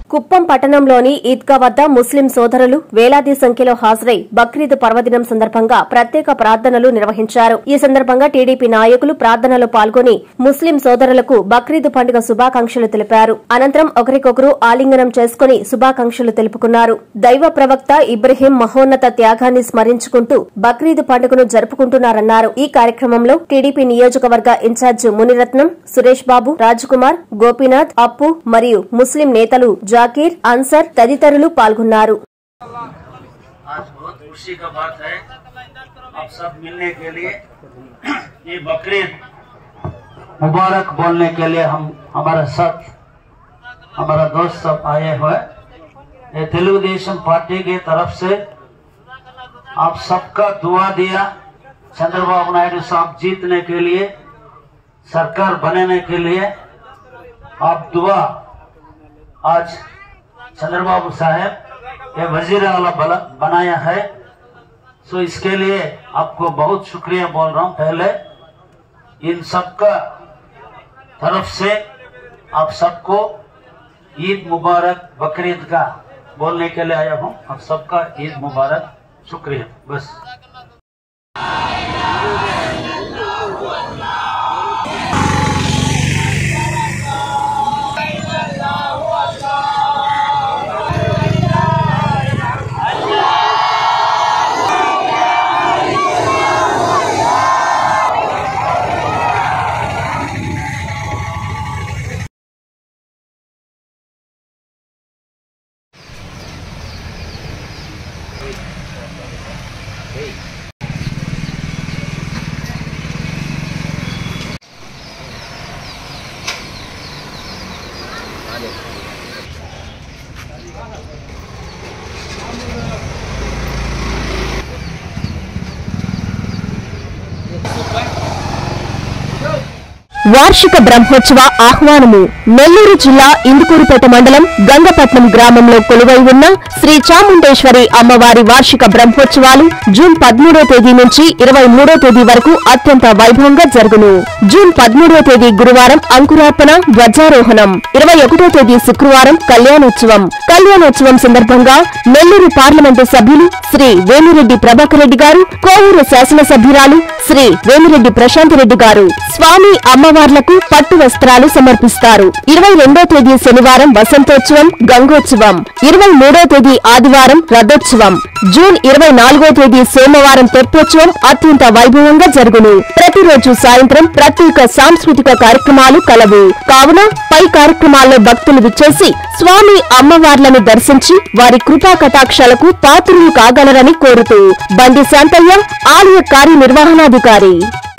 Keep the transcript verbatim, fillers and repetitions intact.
కుప్పం పట్టణంలోని ఈద్గా వద్ద ముస్లిం సోదరులు వేలాది సంఖ్యలో హాజరై బక్రీద్ పర్వదినం సందర్భంగా ప్రత్యేక ప్రార్థనలు నిర్వహించారు. ఈ సందర్భంగా టీడీపీ నాయకులు ప్రార్థనలో పాల్గొని ముస్లిం సోదరులకు బక్రీద్ పండుగ శుభాకాంక్షలు తెలిపారు. అనంతరం ఒకరికొకరు ఆలింగనం చేసుకుని శుభాకాంక్షలు తెలుపుకున్నారు. దైవ ప్రవక్త ఇబ్రహీం మహోన్నత త్యాగాన్ని స్మరించుకుంటూ బక్రీద్ పండుగను జరుపుకుంటున్నారన్నారు. ఈ కార్యక్రమంలో టీడీపీ నియోజకవర్గ ఇన్ఛార్జ్ మునిరత్నం, సురేష్ బాబు, రాజ్కుమార్, గోపీనాథ్, అప్పు మరియు ముస్లిం నేతలు जाकिर, अंसर तदितरुलु पाल्गొన్నారు. आज बहुत खुशी का बात है आप सब मिलने के लिए ये बकरीद मुबारक बोलने के लिए हम हमारे साथ हमारा दोस्त सब आए हुए। ये तेलुगुदेशम पार्टी की तरफ से आप सबका दुआ दिया चंद्रबाबू नायडू साहब जीतने के लिए, सरकार बनने के लिए आप दुआ आज चंद्रबाबू साहब ये वजीर आला बनाया है, सो इसके लिए आपको बहुत शुक्रिया बोल रहा हूँ। पहले इन सबका तरफ से आप सबको ईद मुबारक बकरीद का बोलने के लिए आया हूँ। आप सबका ईद मुबारक, शुक्रिया। बस వార్షిక బ్రహ్మోత్సవ ఆహ్వానము. నెల్లూరు జిల్లా ఇందుకూరుపేట మండలం గంగపట్నం గ్రామంలో కొలువై ఉన్న శ్రీ చాముండేశ్వరి అమ్మవారి వార్షిక బ్రహ్మోత్సవాలు జూన్ పదమూడో తేదీ నుంచి ఇరవై మూడో తేదీ వరకు అత్యంత వైభవంగా జరుగును. జూన్ పదమూడో తేదీ గురువారం అంకురార్పణ, ధ్వజారోహణం, ఇరవై ఒకటో తేదీ శుక్రవారం కళ్యాణోత్సవం. కళ్యాణోత్సవం సందర్భంగా నెల్లూరు పార్లమెంటు సభ్యులు శ్రీ వేమిరెడ్డి ప్రభాకర్ రెడ్డి గారు, కోవూరు శాసనసభ్యురాలు శ్రీ వేమిరెడ్డి ప్రశాంత్ రెడ్డి గారు స్వామి అమ్మవార్లకు పట్టు వస్త్రాలు సమర్పిస్తారు. ఇరవై రెండో తేదీ శనివారం వసంతోత్సవం, గంగోత్సవం. ఇరవై మూడో తేదీ ఆదివారం రథోత్సవం. జూన్ ఇరవై నాలుగో తేదీ సోమవారం తెప్పోత్సవం అత్యంత వైభవంగా జరుగును. ప్రతిరోజు సాయంత్రం ప్రత్యేక సాంస్కృతిక కార్యక్రమాలు కలవు. కావున పై కార్యక్రమాల్లో భక్తులు విచ్చేసి స్వామి అమ్మవార్లను దర్శించి వారి కృపా కటాక్షాలకు పాత్రులు కాగలరని కోరుతూ బండి శాంతయ్య, ఆలయ కార్యనిర్వహణాధికారి.